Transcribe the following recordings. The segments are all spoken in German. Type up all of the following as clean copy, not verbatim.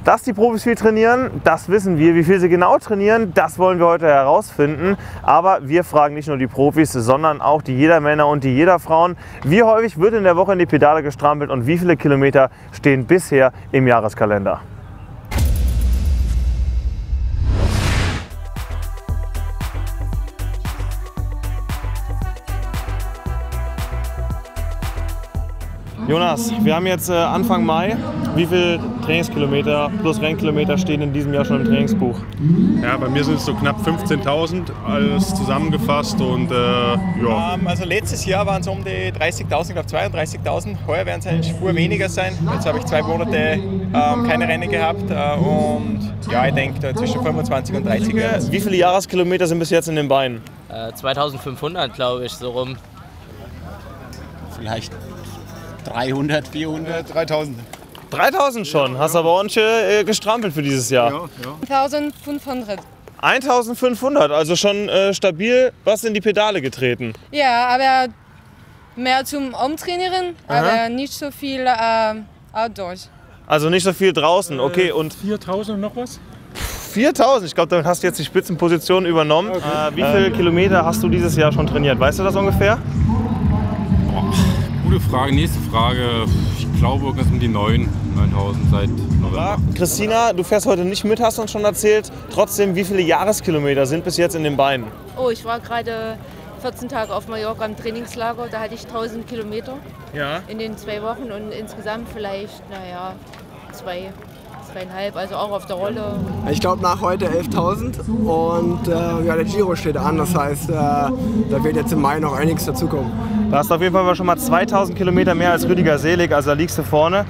Dass die Profis viel trainieren, das wissen wir. Wie viel sie genau trainieren, das wollen wir heute herausfinden. Aber wir fragen nicht nur die Profis, sondern auch die Jedermänner und die Jederfrauen. Wie häufig wird in der Woche in die Pedale gestrampelt und wie viele Kilometer stehen bisher im Jahreskalender? Jonas, wir haben jetzt Anfang Mai. Wie viele Trainingskilometer plus Rennkilometer stehen in diesem Jahr schon im Trainingsbuch? Ja, bei mir sind es so knapp 15.000, alles zusammengefasst und ja. Also letztes Jahr waren es um die 30.000, ich glaube 32.000. Heuer werden es eine Spur weniger sein. Jetzt habe ich 2 Monate keine Rennen gehabt und ja, ich denke zwischen 25 und 30 werden es. Wie viele Jahreskilometer sind bis jetzt in den Beinen? 2500, glaube ich, so rum. Vielleicht 300, 400, 3000. 3000 schon, hast aber ordentlich gestrampelt für dieses Jahr. Ja. 1500. 1500, also schon stabil was in die Pedale getreten. Ja, aber mehr zum Umtrainieren, aber nicht so viel outdoors. Also nicht so viel draußen, okay. Und 4000 und noch was? 4000, ich glaube, damit hast du jetzt die Spitzenposition übernommen. Okay. Wie viele Kilometer hast du dieses Jahr schon trainiert? Weißt du das ungefähr? Gute Frage, nächste Frage. Ich glaube, irgendwas um die 9000 seit November. Christina, du fährst heute nicht mit, hast du uns schon erzählt. Trotzdem, wie viele Jahreskilometer sind bis jetzt in den Beinen? Oh, ich war gerade 14 Tage auf Mallorca im Trainingslager. Da hatte ich 1000 Kilometer in den 2 Wochen und insgesamt vielleicht, naja, 2,5, also auch auf der Rolle. Ich glaube nach heute 11.000 und ja, der Giro steht an, das heißt, da wird jetzt im Mai noch einiges dazukommen. Du hast auf jeden Fall schon mal 2000 Kilometer mehr als Rüdiger Selig, also da liegst du vorne.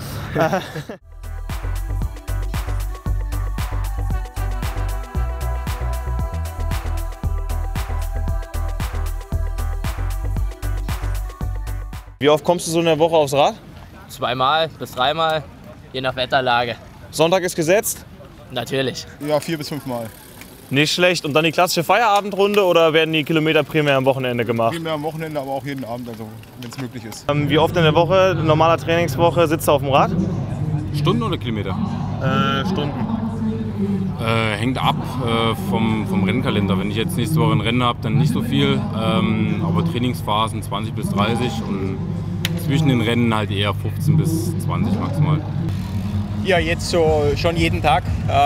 Wie oft kommst du so in der Woche aufs Rad? 2 bis 3 Mal, je nach Wetterlage. Sonntag ist gesetzt? Natürlich. Ja, 4 bis 5 Mal. Nicht schlecht. Und dann die klassische Feierabendrunde oder werden die Kilometer primär am Wochenende gemacht? Primär am Wochenende, aber auch jeden Abend, also wenn es möglich ist. Wie oft in der Woche, normaler Trainingswoche, sitzt du auf dem Rad? Stunden oder Kilometer? Stunden. Hängt ab vom Rennkalender. Wenn ich jetzt nächste Woche ein Rennen habe, dann nicht so viel. Aber Trainingsphasen 20 bis 30 und zwischen den Rennen halt eher 15 bis 20 maximal. Ja, jetzt so schon jeden Tag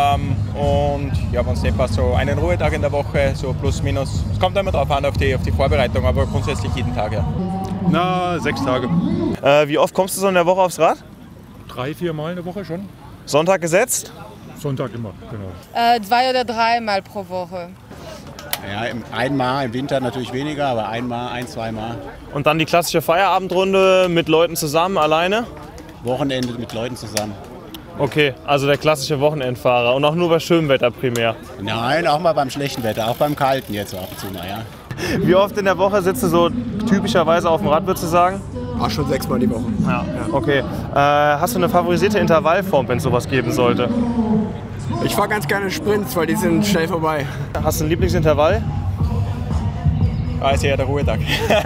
und ja, wenn es nicht passt, so einen Ruhetag in der Woche, so plus minus. Es kommt immer drauf an, auf die Vorbereitung, aber grundsätzlich jeden Tag, ja. Na, 6 Tage. Wie oft kommst du so in der Woche aufs Rad? 3, 4 Mal in der Woche schon. Sonntag gesetzt? Sonntag immer, genau. 2 oder 3 Mal pro Woche. Ja, einmal im Winter natürlich weniger, aber 1, 2 Mal. Und dann die klassische Feierabendrunde mit Leuten zusammen, alleine? Wochenende mit Leuten zusammen. Okay, also der klassische Wochenendfahrer und auch nur bei schönem Wetter primär? Nein, auch mal beim schlechten Wetter, auch beim kalten jetzt so ab und zu mal, ja. Wie oft in der Woche sitzt du so typischerweise auf dem Rad, würdest du sagen? Ach, schon 6 Mal die Woche. Ja. Okay. Hast du eine favorisierte Intervallform, wenn es sowas geben sollte? Ich fahre ganz gerne Sprints, weil die sind schnell vorbei. Hast du ein Lieblingsintervall? Ist ja der Ruhetag.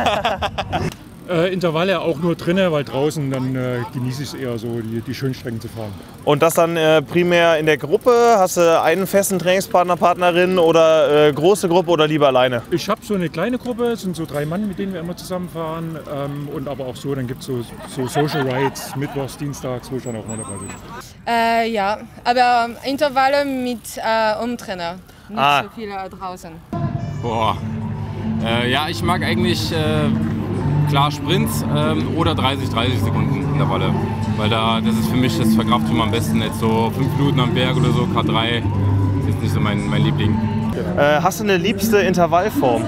Intervalle auch nur drinnen, weil draußen dann genieße ich es eher so, die schönen Strecken zu fahren. Und das dann primär in der Gruppe? Hast du einen festen Trainingspartner, Partnerin oder große Gruppe oder lieber alleine? Ich habe so eine kleine Gruppe, es sind so 3 Mann, mit denen wir immer zusammenfahren. Und aber auch so, dann gibt es so Social Rides, mittwochs, dienstags, wo ich dann auch mal dabei bin. Ja, aber Intervalle mit Umtrainer, nicht so viele draußen. Boah. Ja, ich mag eigentlich klar Sprints oder 30 Sekunden Intervalle. Weil das ist für mich, das verkraftet man am besten. Jetzt so 5 Minuten am Berg oder so, K3, ist jetzt nicht so mein Liebling. Hast du eine liebste Intervallform?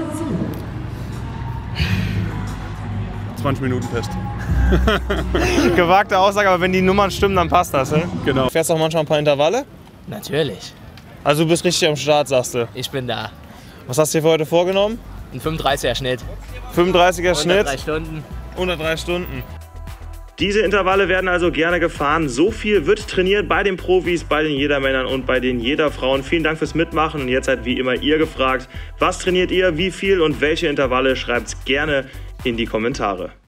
20 Minuten fest. Gewagte Aussage, aber wenn die Nummern stimmen, dann passt das, ne? Genau. Fährst du auch manchmal ein paar Intervalle? Natürlich. Also du bist richtig am Start, sagst du? Ich bin da. Was hast du dir für heute vorgenommen? Ein 35er Schnitt. 35er Schnitt? 3 Stunden. 103 Stunden. Diese Intervalle werden also gerne gefahren. So viel wird trainiert bei den Profis, bei den Jedermännern und bei den Jederfrauen. Vielen Dank fürs Mitmachen. Und jetzt seid wie immer ihr gefragt. Was trainiert ihr, wie viel und welche Intervalle? Schreibt es gerne in die Kommentare.